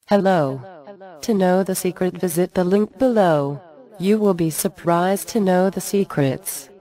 Hello. To know the secret, visit the link below. You will be surprised to know the secrets.